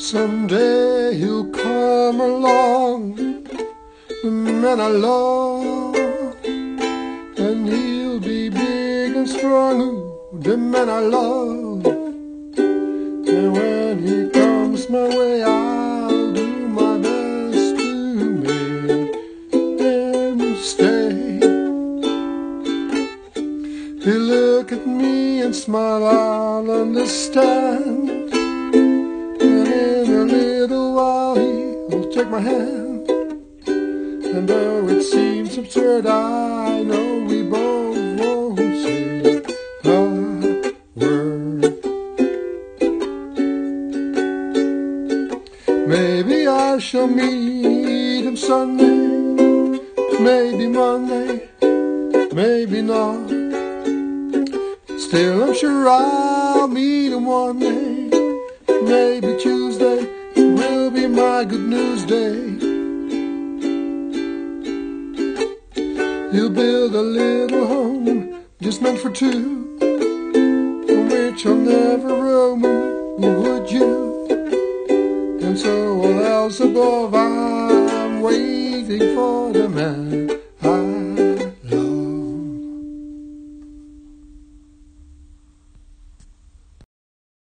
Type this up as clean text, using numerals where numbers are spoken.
Someday he'll come along, the man I love, and he'll be big and strong, the man I love. And when he comes my way, I'll do my best to make him stay. He'll look at me and smile, I'll understand. Take my hand, and though it seems absurd, I know we both won't say a word. Maybe I shall meet him Sunday, maybe Monday, maybe not. Still I'm sure I'll meet him one day, maybe Tuesday will be my good news day. He'll build a little home just meant for two, from which I'll never roam, would you? And so all else above, I'm waiting for the man